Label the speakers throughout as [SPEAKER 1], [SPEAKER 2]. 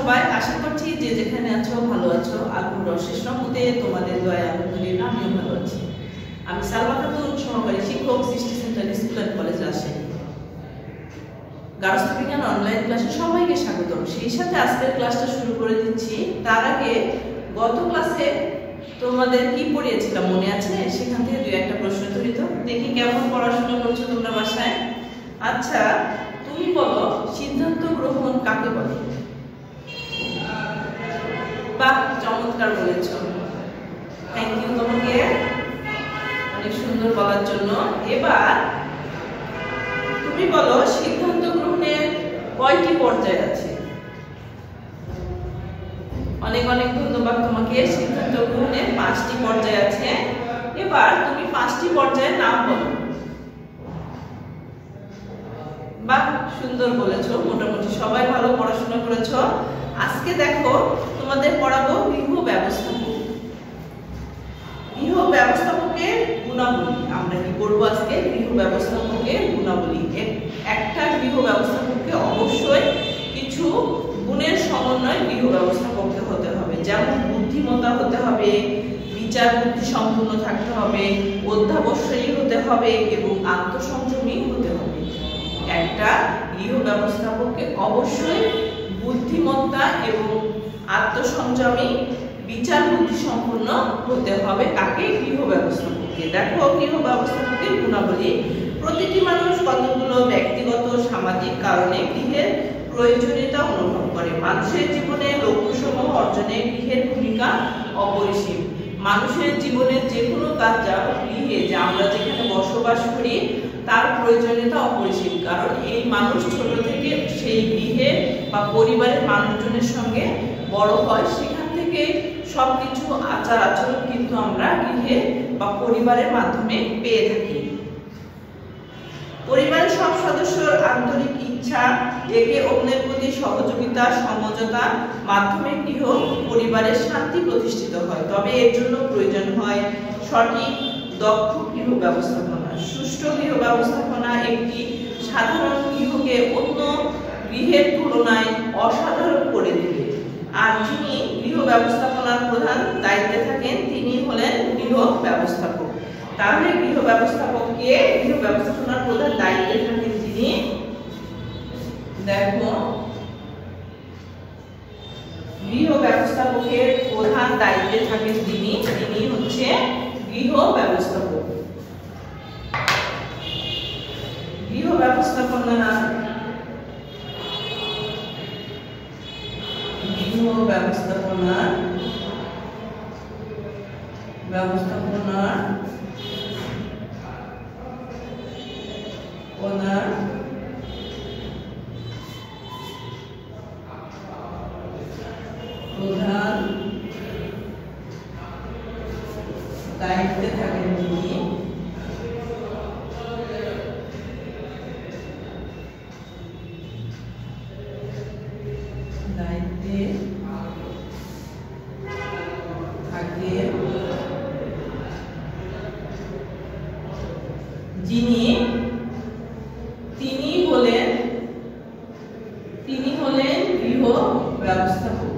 [SPEAKER 1] সবাই? আশা করছি যে যেখানে আছো ভালো আছো। আল্লাহর অশেষ রহমতে তোমাদের দয়ায় আলহামদুলিল্লাহ আমিও ভালো আছি। আমি সালমা খাতুন, সহকারী শিক্ষক, Srishti centre school and college Rajshahi. গার্হস্থ্য বিজ্ঞান অনলাইন ক্লাসে সবাইকে স্বাগতম। সেই সাথে আজকের ক্লাসটা শুরু করে দিচ্ছি। তার আগে গত ক্লাসে তোমাদের কি পড়িয়েছিলাম মনে আছে? সেখান থেকে দুই একটা প্রশ্ন তৈরি তো দেখি কেমন পড়াশোনা করছো তোমরা বাসায়। আচ্ছা, তুমি বলো সিদ্ধান্ত গ্রহণ কাকে বলে? বাহ, চমৎকার বলেছ, থ্যাংক ইউ তোমাকে অনেক সুন্দর বলার জন্য। এবার তুমি বলো সিদ্ধান্ত গ্রহণের কয়টি পর্যায় আছে? অনেক অনেক ধন্যবাদ তোমাকে। সিদ্ধান্ত গ্রহণের 5টি পর্যায় আছে। এবার তুমি 5টি পর্যায়ের নাম বলো। বাহ, সুন্দর বলেছো, মোটামুটি সবাই ভালো পড়াশোনা করেছো। আজকে দেখো তোমাদের পড়াবো গৃহ ব্যবস্থাপক। গৃহ ব্যবস্থাপকের গুণাবলী। আমরা কি করবো আজকে? গৃহ ব্যবস্থাপকের গুণাবলী। একটা গৃহ ব্যবস্থাপককে অবশ্যই কিছু গুণের সমন্বয় গৃহ ব্যবস্থাপককে হতে হবে। যেমন বুদ্ধিমত্তা হতে হবে, বিচার বুদ্ধি সম্পূর্ণ থাকতে হবে, অধ্যাবসায়ী হতে হবে এবং আত্মসংযমী হতে হবে। একটা গৃহ ব্যবস্থাপককে অবশ্যই বুদ্ধিমত্তা এবং আত্মসংযমী, বিচার বুদ্ধি সম্পন্ন হতে হবে। কাকে? গৃহ ব্যবস্থাপককে। দেখো গৃহ ব্যবস্থাপকের গুণাবলী। প্রতিটি মানুষ কতগুলো ব্যক্তিগত সামাজিক কারণে গৃহের প্রয়োজনীয়তা অনুভব করে। মানুষের জীবনে লক্ষ্যসমূহ অর্জনে গৃহের ভূমিকা অপরিসীম। মানুষের জীবনের যে কোনো কাজ যা গৃহে, যে আমরা যেখানে বসবাস করি তার প্রয়োজনীয়তা অপরিসীম। কারণ এই মানুষ ছোট থেকে সেই গৃহে বা পরিবারের মানুষজনের সঙ্গে বড় হয়, সেখান থেকে সবকিছু আচার আচরণ কিন্তু আমরা গৃহে বা পরিবারের মাধ্যমে পেয়ে থাকি। পরিবারের সব সদস্যর আন্তরিক ইচ্ছা, একে অন্যের প্রতি সহযোগিতা, সমঝোতার মাধ্যমে গৃহ পরিবারের শান্তি প্রতিষ্ঠিত হয়। তবে এর জন্য প্রয়োজন হয় সঠিক দক্ষ গৃহ ব্যবস্থাপনা। সুষ্ঠু গৃহ ব্যবস্থাপনা একটি সাধারণ গৃহকে অন্য গৃহের তুলনায় অসাধারণ করে দেবে। আর যিনি গৃহ ব্যবস্থাপনার প্রধান দায়িত্বে থাকেন তিনি হলেন গৃহ ব্যবস্থাপক। তাহলে গৃহ ব্যবস্থাপককে, গৃহ ব্যবস্থাপনার প্রধান দায়িত্বে থাকেন যিনি, দেখো গৃহ ব্যবস্থাপকের প্রধান দায়িত্বে থাকেন যিনি, তিনি হচ্ছে গৃহ ব্যবস্থাপক। গৃহ ব্যবস্থাপনার প্রধান দায়িত্বে থাকেন তিনি, দায়িত্বে থাকে যিনি, তিনি হলেন গৃহ ব্যবস্থাপক।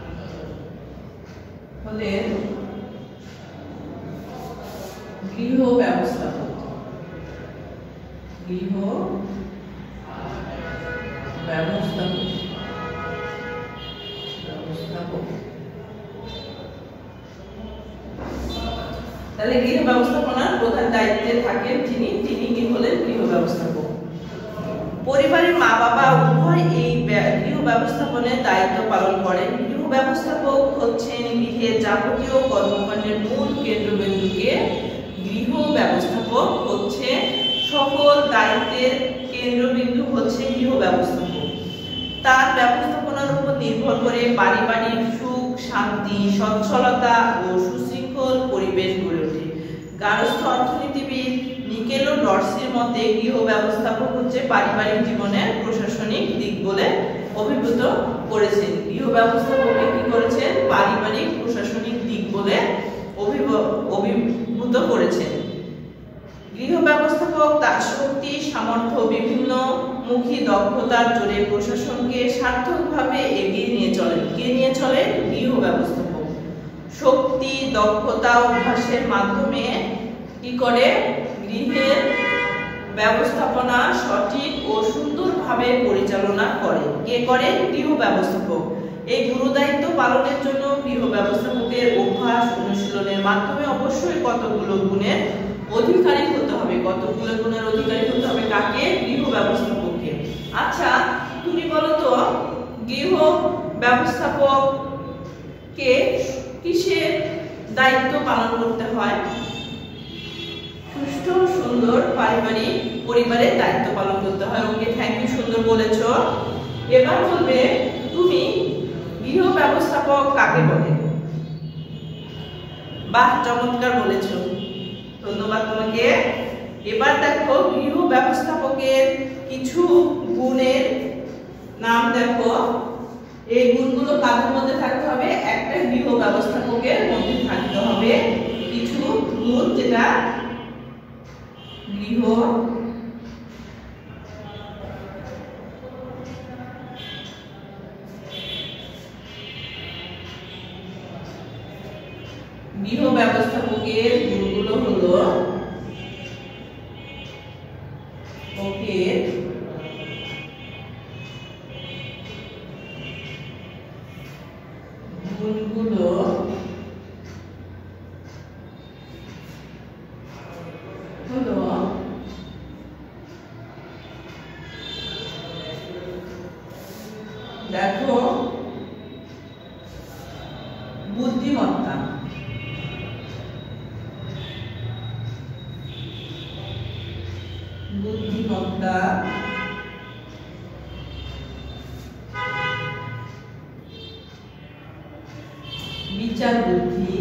[SPEAKER 1] হলেন গৃহ ব্যবস্থাপক। গৃহ ব্যবস্থাপক। তাহলে গৃহ ব্যবস্থাপনার প্রধান দায়িত্বে থাকেন যিনি, তিনি কি হলেন গৃহ ব্যবস্থাপক। পরিবারের মা বাবা উভয় এই গৃহ ব্যবস্থাপনার দায়িত্ব পালন করেন। গৃহ ব্যবস্থাপক হচ্ছেন গৃহের যাবতীয় কর্মকাণ্ডের মূল কেন্দ্রবিন্দুকে। গৃহ ব্যবস্থাপক হচ্ছে সকল দায়িত্বের কেন্দ্রবিন্দু হচ্ছে গৃহ ব্যবস্থাপক। তার ব্যবস্থাপনার উপর নির্ভর করে পারিবারিক সুখ, শান্তি, সচ্ছলতা ও সুশৃঙ্খল পরিবেশ গড়ে ওঠে। গার্হস্থ্য অর্থনীতিবিদ নিকেলো ডর্সির মতে গৃহ ব্যবস্থাপক হচ্ছে পারিবারিক জীবনের প্রশাসনিক দিক বলে অভিভূত করেছেন। গৃহ ব্যবস্থাপককে কি করেছেন? পারিবারিক প্রশাসনিক দিক বলে অভিভূত করেছেন। গৃহ ব্যবস্থাপক তার শক্তি সামর্থ্য বিভিন্ন মুখী দক্ষতার জোরে প্রশাসনকে সার্থকভাবে এগিয়ে নিয়ে চলেন। কে নিয়ে চলেন? গৃহ ব্যবস্থাপক। শক্তি, দক্ষতা, অভ্যাসের মাধ্যমে কি করে? গৃহের ব্যবস্থাপনা সঠিক ও সুন্দরভাবে পরিচালনা করে। কে করে? গৃহ ব্যবস্থাপক। এই গুরুদায়িত্ব পালনের জন্য গৃহ ব্যবস্থাপকের অভ্যাস অনুশীলনের মাধ্যমে অবশ্যই কতগুলো গুণের অধিকারী হতে হবে। কতগুলো গুণের অধিকারী হতে হবে কাকে? গৃহ ব্যবস্থাপককে। আচ্ছা, তুমি বলো তো গৃহ ব্যবস্থাপককে কিসের দায়িত্ব পালন করতে হয়? সুষ্ঠু সুন্দর পরিবারের দায়িত্ব পালন করতে হয়। ওকে, থ্যাংক ইউ, সুন্দর বলেছ। এবার বলবে তুমি গৃহ ব্যবস্থাপক কাকে বলে? বাহ, চমৎকার বলেছ, ধন্যবাদ তোমাকে। এবার দেখো গৃহ ব্যবস্থাপকের কিছু গুণের নাম দেখো। এই গুণগুলো কাদের মধ্যে থাকতে হবে? একটা গৃহ ব্যবস্থাপকের মধ্যে থাকতে হবে কিছু গুণ, যেটা গৃহ ব্যবস্থাপকের গুণগুলো হলো ওকে গুণগুলো হলো দেখো বুদ্ধিমত্তা, বিচার বুদ্ধি,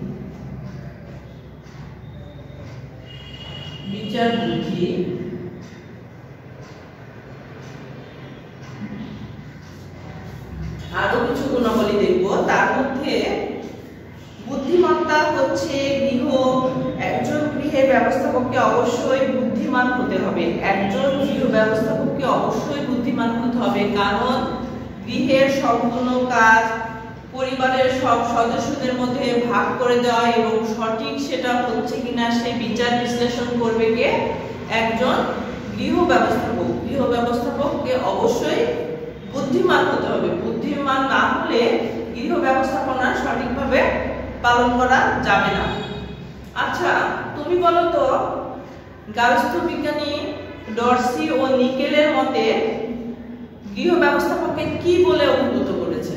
[SPEAKER 1] আরো কিছু গুণাবলী দেখবো। তার মধ্যে বুদ্ধিমত্তা হচ্ছে একজন গৃহের ব্যবস্থাপককে অবশ্যই বুদ্ধিমান হতে হবে। একজন গৃহ ব্যবস্থাপককে অবশ্যই বুদ্ধিমান হতে হবে, কারণ গৃহের সম্পূর্ণ কাজ পরিবারের সব সদস্যদের মধ্যে ভাগ করে দেওয়া এবং সঠিক সেটা হচ্ছে কিনা সে বিচার বিশ্লেষণ করবে কে? একজন গৃহ ব্যবস্থাপক। গৃহ ব্যবস্থাপককে অবশ্যই বুদ্ধিমান হতে হবে। বুদ্ধিমান না হলে গৃহ ব্যবস্থাপনা সঠিকভাবে পালন করা যাবে না। আচ্ছা, তুমি বলো তো গার্হস্থ্য বিজ্ঞানী ডর্সি ও নিকেলের মতে গৃহ ব্যবস্থাপককে কি বলে অভিভূত করেছে?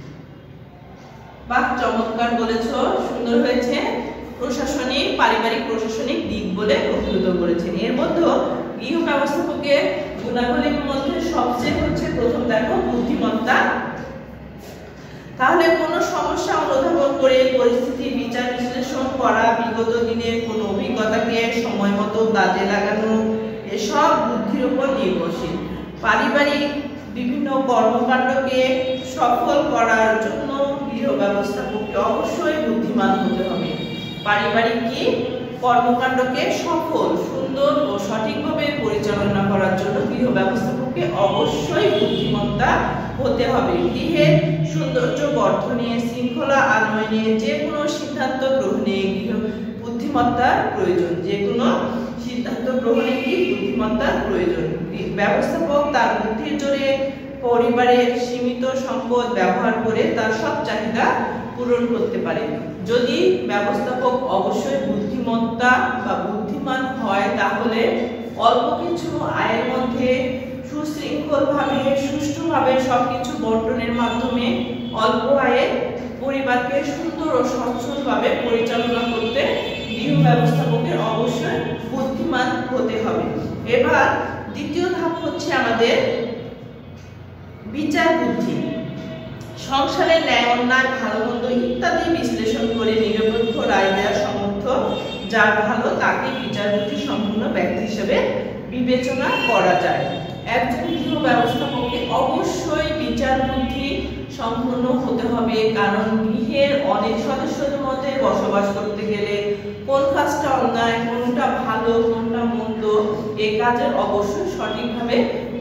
[SPEAKER 1] বাহ, চমৎকার বলেছো, সুন্দর হয়েছে। পারিবারিক প্রশাসনিক দিক বলে অভিভূত করেছেন। এর মধ্যে গৃহ ব্যবস্থাপকের গুণাবলীর মধ্যে সবচেয়ে হচ্ছে প্রথম দেখো বুদ্ধিমত্তা। তাহলে কোন সমস্যা অনুধাবন করে পরিস্থিতি বিচার বিশ্লেষণ করা, বিগত দিনের কোন অভিজ্ঞতাকে সময় মতো কাজে লাগানো, এসব বুদ্ধির উপর নির্ভরশীল। পারিবারিক বিভিন্ন কর্মকাণ্ডকে সফল করার জন্য গৃহ ব্যবস্থাপককে অবশ্যই বুদ্ধিমান হতে হবে। পারিবারিক কি কর্মকাণ্ডকে সফল, সুন্দর ও সঠিকভাবে পরিচালনা করার জন্য গৃহ ব্যবস্থাপককে অবশ্যই বুদ্ধিমত্তা হতে হবে। গৃহের সৌন্দর্য বর্ধনে, শৃঙ্খলা আনয়নে, যে কোনো সিদ্ধান্ত গ্রহণে বুদ্ধিমত্তার প্রয়োজন। যে কোনো সিদ্ধান্ত গ্রহণে কি বুদ্ধিমত্তার প্রয়োজন। ব্যবস্থাপক তার বুদ্ধির জোরে পরিবারের সীমিত সম্পদ ব্যবহার করে তার সব চাহিদা পূরণ করতে পারে। যদি ব্যবস্থাপক অবশ্যই বুদ্ধিমান হয়, তাহলে অল্প কিছু আয়ের মধ্যে সুশৃঙ্খলভাবে, সুষ্ঠুভাবে সবকিছু বন্টনের মাধ্যমে অল্প আয়ে পরিবারকে সুন্দর ও সচ্ছলভাবে পরিচালনা করতে গৃহ ব্যবস্থাপকের অবশ্যই বুদ্ধিমান হতে হবে। এবার দ্বিতীয় ধাপ হচ্ছে আমাদের বিচার বুদ্ধি। সংসারের ন্যায় অন্যায়, ভালো মন্দ ইত্যাদি বিশ্লেষণ করে নিরপেক্ষ রায় দেওয়ার সামর্থ্য যার ভালো, তাকে বিচার বুদ্ধি সম্পূর্ণ ব্যক্তি হিসেবে বিবেচনা করা যায়। একজন গৃহ ব্যবস্থাপককে অবশ্যই বিচার বুদ্ধি সম্পূর্ণ হতে হবে, কারণ গৃহের অনেক সদস্যদের মধ্যে বসবাস করতে গেলে কোন কাজটা অন্যায়, কোনটা ভালো, কোনটা মন্দ, এই কাজের অবশ্যই সঠিকভাবে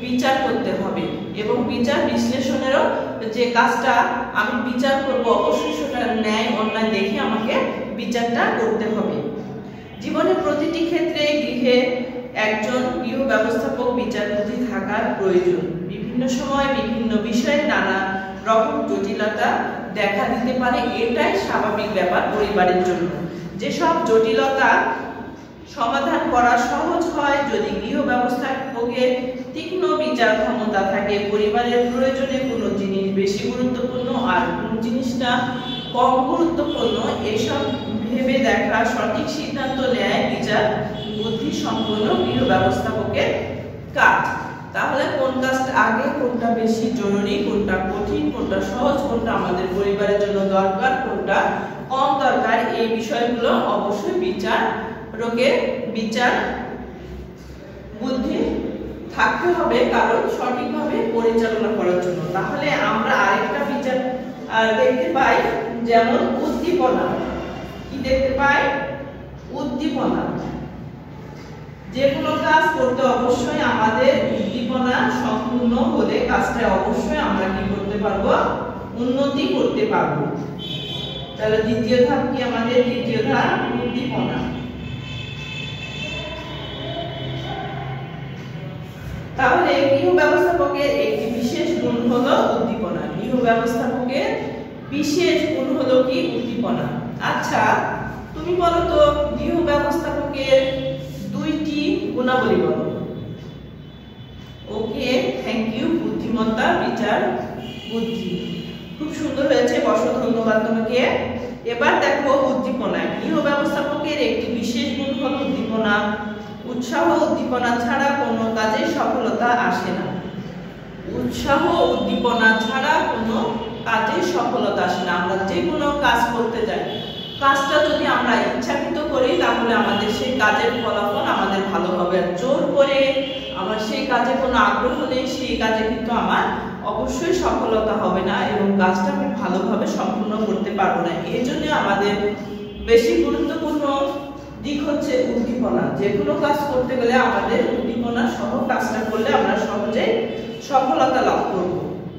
[SPEAKER 1] বিচার করতে হবে এবং বিচার বিশ্লেষণেরও যে কাজটা আমি বিচার করব অবশ্যই সেটা ন্যায় অন্যায় দেখে আমাকে বিচারটা করতে হবে। জীবনের প্রতিটি ক্ষেত্রে গৃহে একজন গৃহ ব্যবস্থাপক বিচারপতি থাকার প্রয়োজন। বিভিন্ন সময় বিভিন্ন বিষয়ে নানা রকম জটিলতা দেখা দিতে পারে, এটাই স্বাভাবিক ব্যাপার পরিবারের জন্য। যেসব জটিলতা সমাধান করা সহজ হয় যদি গৃহ ব্যবস্থাপকের তীক্ষ্ণ বিচার ক্ষমতা থাকে। পরিবারের প্রয়োজনে কোনো জিনিস বেশি গুরুত্বপূর্ণ আর কোন জিনিসটা কম গুরুত্বপূর্ণ এসব ভেবে দেখা, সঠিক সিদ্ধান্ত নেয় বিচার বুদ্ধি সম্পন্ন গৃহ ব্যবস্থাপকের কাজ। তাহলে কোন কাজটা আগে, কোনটা বেশি জরুরি, কোনটা কঠিন, কোনটা সহজ, কোনটা আমাদের পরিবারের জন্য দরকার, কোনটা কম দরকার, এই বিষয়গুলো অবশ্যই বিচার বুদ্ধি থাকতে হবে, কারণ সঠিকভাবে পরিচালনা করার জন্য। তাহলে আমরা আরেকটা বিচার দেখতে পাই, যেমন উদ্দীপনা। কি দেখতে পাই? উদ্দীপনা। যে কোনো কাজ করতে অবশ্যই আমাদের উদ্দীপনা সম্পূর্ণ হলে কাজটা অবশ্যই আমরা কি করতে পারবো? উন্নতি করতে পারবো। তাহলে দ্বিতীয় ধাপ কি আমাদের? দ্বিতীয় ধাপ উদ্দীপনা। তাহলে গৃহ ব্যবস্থাপকের একটি বিশেষ গুণ হলো উদ্দীপনা। গৃহ ব্যবস্থাপকের বিশেষ গুণ হলো কি? উদ্দীপনা। আচ্ছা, তুমি বলো তো গৃহ ব্যবস্থাপকের দুইটি গুণাবলী বলো। Okay, thank you. বুদ্ধিমত্তা, বিচার বুদ্ধি, খুব সুন্দর হয়েছে, বসো, ধন্যবাদ তোমাকে। এবার দেখো উদ্দীপনা। গৃহ ব্যবস্থাপকের একটি বিশেষ গুণ হলো উদ্দীপনা। উৎসাহ উদ্দীপনা ছাড়া কোনো কাজে সফলতা আসে না। উৎসাহ উদ্দীপনা ছাড়া কোনো কাজে সফলতা আসে না। আমরা যে কোনো কাজ করতে যাই, কাজটা যদি আমরা ইচ্ছাকৃত করি তাহলে আমাদের সেই কাজের ফলাফল আমাদের ভালো হবে। আর জোর করে আমার সেই কাজে কোনো আগ্রহ নেই, সেই কাজে কিন্তু আমার অবশ্যই সফলতা হবে না এবং কাজটা আমি ভালোভাবে সম্পূর্ণ করতে পারবো না। এই জন্য আমাদের বেশি গুরুত্বপূর্ণ দিক হচ্ছে উদ্দীপনা। যে কোনো কাজ করতে গেলে আমাদের উদ্দীপনা সহ কাজটা করলে আমরা সহজেই সফলতা লাভ করব।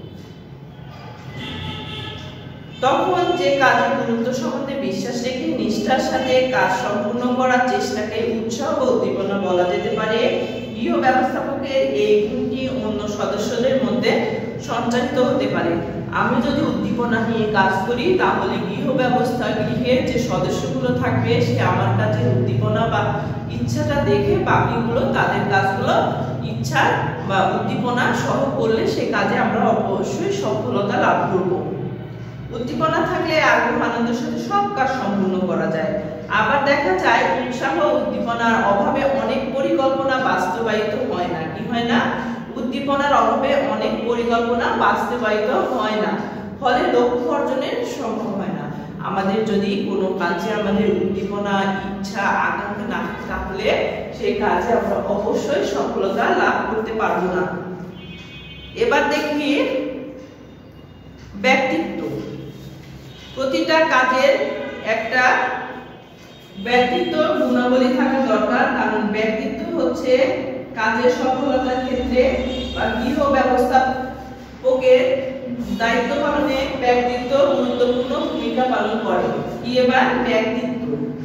[SPEAKER 1] তখন যে কাজের গুরুত্ব সম্বন্ধে বিশ্বাস রেখে নিষ্ঠার সাথে কাজ সম্পূর্ণ করার চেষ্টাকে উৎসাহ ও উদ্দীপনা বলা যেতে পারে। গৃহ ব্যবস্থাপকের এই গুণটি অন্য সদস্যদের মধ্যে সঞ্চারিত হতে পারে। আমি যদি উদ্দীপনা নিয়ে কাজ করি তাহলে গৃহের যে সদস্যগুলো থাকবে সে আমার কাছে উদ্দীপনা বা ইচ্ছাটা দেখে বাকিগুলো তাদের কাজগুলো ইচ্ছা বা উদ্দীপনা সহ করলে সে কাজে আমরা অবশ্যই সফলতা লাভ করব। উদ্দীপনা থাকলে আগ্রহ আনন্দের সাথে সব কাজ সম্পূর্ণ করা যায়। আবার দেখা যায় উৎসাহ উদ্দীপনার অভাবে অনেক পরিকল্পনা বাস্তবায়িত হয় না। কি হয় না? উদ্দীপনার অভাবে অনেক পরিকল্পনা বাস্তবায়িত হয় না, ফলে লক্ষ্য অর্জনের সম্ভব হয় না। আমাদের যদি কোনো কাজে আমাদের উদ্দীপনা, ইচ্ছা, আকাঙ্ক্ষা না থাকে তাহলে সেই কাজে আমরা অবশ্যই সফলতা লাভ করতে পারবো না। এবার দেখি ব্যক্তিত্ব। প্রতিটা কাজের একটা ব্যক্তিত্ব গুণাবলী থাকা দরকার, কারণ ব্যক্তিত্ব হচ্ছে কাজের সফলতার ক্ষেত্রে বা গৃহ ব্যবস্থাপকের দায়িত্ব পালনে ব্যক্তিত্ব গুরুত্বপূর্ণ ভূমিকা পালন করে। কি এবার? ব্যক্তিত্ব।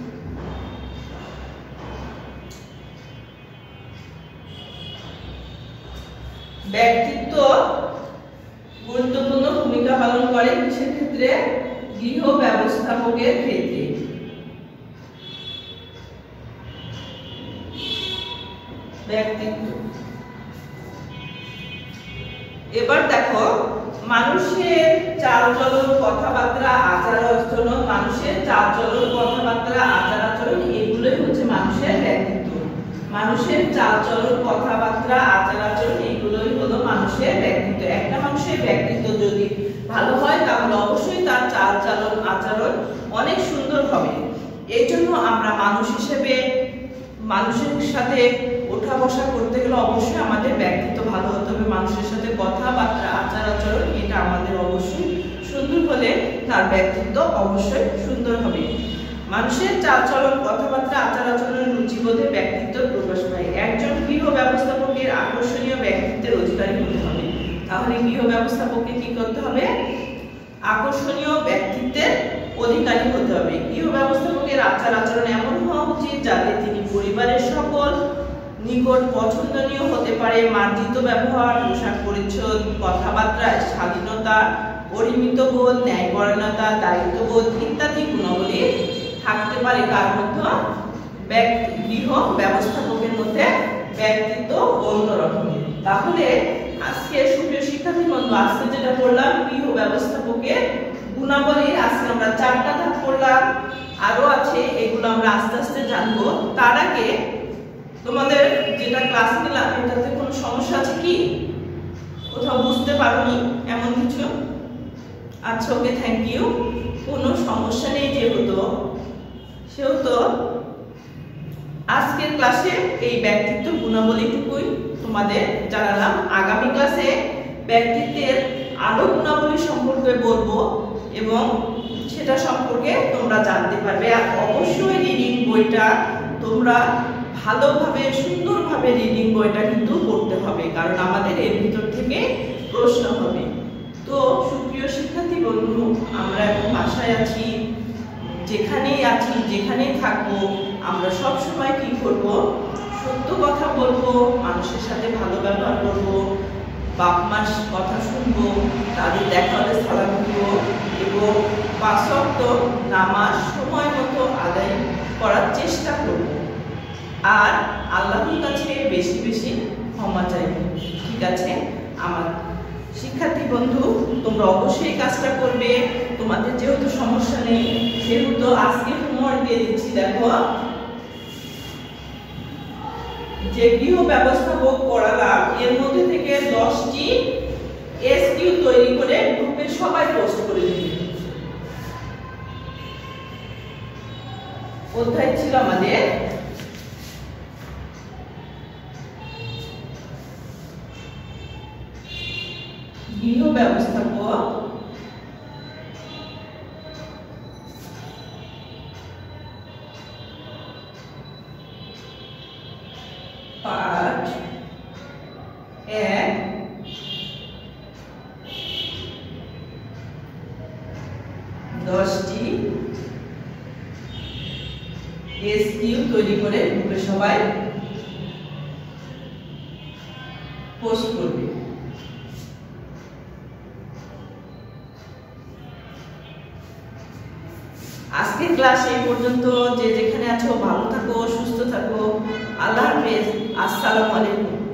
[SPEAKER 1] ব্যক্তিত্ব গুরুত্বপূর্ণ ভূমিকা পালন করে কিসের ক্ষেত্রে? গৃহ ব্যবস্থাপকের ক্ষেত্রে। ব্যক্তিত্ব। এবার দেখো মানুষের চালচলন, কথাবার্তা, আচার আচরণ, মানুষের চালচলন, কথাবার্তা, আচার আচরণ এগুলোই হচ্ছে মানুষের ব্যক্তিত্ব। মানুষের চালচলন, কথাবার্তা, আচার আচরণ এগুলোই হলো মানুষের ব্যক্তিত্ব। একটা মানুষের ব্যক্তিত্ব যদি ভালো হয় তাহলে অবশ্যই তার চালচলন, আচরণ অনেক সুন্দর হবে। এই জন্য আমরা মানুষ হিসেবে মানুষের সাথে ওঠা বসা করতে গেলে অবশ্যই আমাদের ব্যক্তিত্ব ভালো হতে হবে। মানুষের সাথে কথাবার্তা, আচার আচরণ এটা আমাদের অবশ্যই সুন্দর হলে তার ব্যক্তিত্ব অবশ্যই সুন্দর হবে। মানুষের চালচলন, কথাবার্তা, আচার আচরণের রুচিবোধে ব্যক্তিত্ব প্রকাশ পায়। একজন গৃহ ব্যবস্থাপকের আকর্ষণীয় ব্যক্তিত্বের অধিকারী হতে হবে। তাহলে গৃহ ব্যবস্থাপককে কি করতে হবে? আকর্ষণীয় ব্যক্তিত্বের অধিকারী হতে হবে। গৃহ ব্যবস্থাপকের আচার আচরণ এমন হওয়া উচিত যাতে তিনি পরিবারের সকল নিকট পছন্দনীয় হতে পারে। মার্জিত ব্যবহার, পোশাক পরিচ্ছদ, কথাবার্তায় স্বাধীনতা, পরিমিত বোধ, ন্যায়পরায়ণতা, দায়িত্ববোধ ইত্যাদি গুণাবলী থাকতে পারে। কার মধ্যে? গৃহ ব্যবস্থাপকের মধ্যে ব্যক্তিত্ব অন্যরকম। তাহলে আজকে সুপ্রিয় শিক্ষার্থী বন্ধু, আজকে যেটা বললাম গৃহ ব্যবস্থাপকের গুণাবলী, আজকে আমরা 4টা ধাপ করলাম, আরো আছে, এগুলো আমরা আস্তে আস্তে জানবো। তার আগে তোমাদের যেটা ক্লাস নিলাম এটাতে কোনো সমস্যা আছে কি? কোথাও বুঝতে পারোনি এমন কিছু? আচ্ছা, ওকে, থ্যাংক ইউ। কোনো সমস্যা নেই সেহেতু আজকের ক্লাসে এই ব্যক্তিত্ব গুণাবলীটুকুই তোমাদের জানালাম। আগামী ক্লাসে ব্যক্তিত্বের আরো গুণাবলী সম্পর্কে বলবো এবং সেটা সম্পর্কে তোমরা জানতে পারবে। আর অবশ্যই রিডিং বইটা তোমরা ভালোভাবে, সুন্দরভাবে রিডিং বইটা কিন্তু পড়তে হবে, কারণ আমাদের এর ভিতর থেকে প্রশ্ন হবে। তো সুপ্রিয় শিক্ষার্থী বন্ধু, আমরা এখন বাসায় আছি, যেখানেই আছি, যেখানেই থাকবো, আমরা সব সময় কি করব? সত্য কথা বলবো, মানুষের সাথে ভালো ব্যবহার করবো, বাপ মার কথা শুনবো, তাদের দেখা হলে সালাম দিব এবং 5 ওয়াক্ত নামাজ সময় মতো আদায় করার চেষ্টা করব। আর আল্লাহর কাছে বেশি বেশি ক্ষমা চাইব। ঠিক আছে আমার শিক্ষার্থী বন্ধু, তোমরা অবশ্যই কাজটা করবে। তোমাদের যেহেতু সমস্যা নেই সেহেতু আজকে হোমওয়ার্ক দিয়ে দিচ্ছি। দেখো, যে গৃহ ব্যবস্থাপক পড়ালাম এর মধ্যে থেকে 10টি এসকিউ তৈরি করে গ্রুপে সবাই পোস্ট করে দিবে। অধ্যায় ছিল আমাদের গৃহ ব্যবস্থাপক পার্ট 1 10টি এসকিউ তৈরি করে গ্রুপে সবাই পোস্ট করবে। আজকের ক্লাস এই পর্যন্ত। যে যেখানে আছো ভালো থাকো, সুস্থ থাকো। আল্লাহ হাফেজ। আসসালামু আলাইকুম।